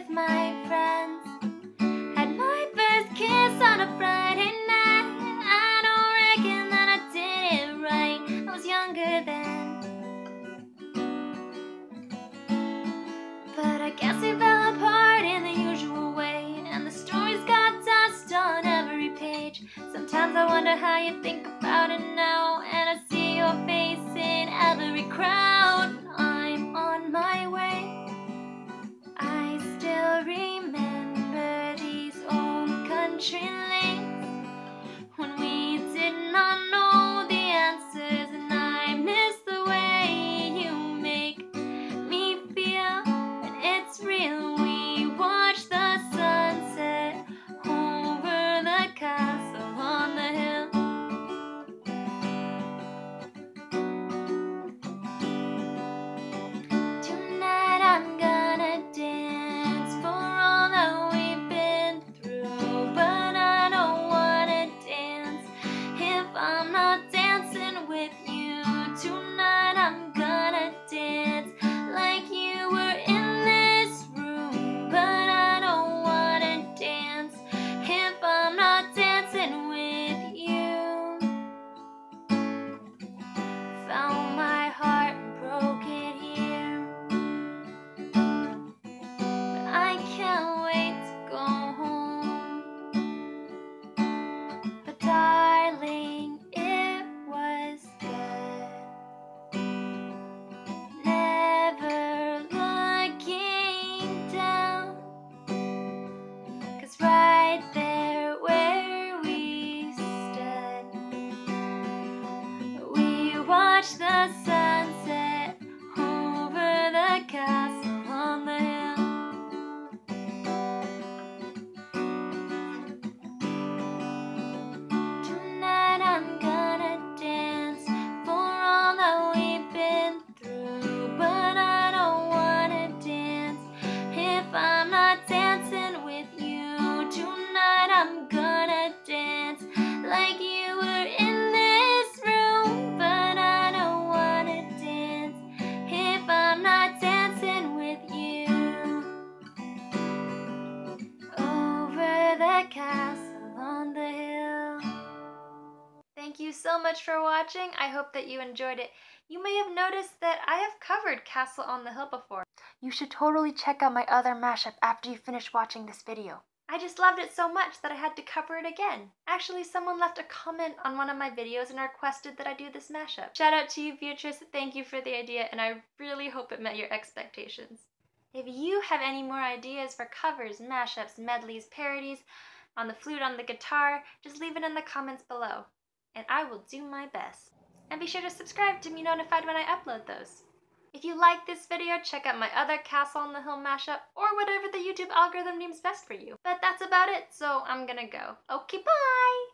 with my friends. Had my first kiss on a Friday night. I don't reckon that I did it right. I was younger then. But I guess we fell apart in the usual way, and the story's got dust on every page. Sometimes I wonder how you think about it now, and I see your face in every crowd. I'm on my way. I still remember these old country lanes when we did not know the answers, and I miss the way you make me feel. And it's real. We watch the sunset over the castle on the hill. Tonight I'm gonna dance for all that we've been through, but I don't wanna dance if I'm not dancing with you. Tonight I'm gonna dance like you were in this room, but I don't wanna dance if I'm not dancing with you. Found my heart and broke it here, but I can't wait to go home. But darling, it was good. Never looking down, 'cause right there where we stood, we watched the sunset over the castle on the hill. Tonight I'm gonna dance for all that we've been through, but I don't wanna dance if I'm not dancing with you. Tonight I'm gonna dance like you were in this room, but I don't wanna dance if I'm not dancing with you. Over the castle on the hill. Thank you so much for watching. I hope that you enjoyed it. You may have noticed that I have covered Castle on the Hill before. You should totally check out my other mashup after you finish watching this video. I just loved it so much that I had to cover it again. Actually, someone left a comment on one of my videos and requested that I do this mashup. Shout out to you, Beatrice. Thank you for the idea, and I really hope it met your expectations. If you have any more ideas for covers, mashups, medleys, parodies, on the flute, on the guitar, just leave it in the comments below, and I will do my best. And be sure to subscribe to be notified when I upload those. If you like this video, check out my other Castle on the Hill mashup, or whatever the YouTube algorithm deems best for you. But that's about it, so I'm gonna go. Okay, bye!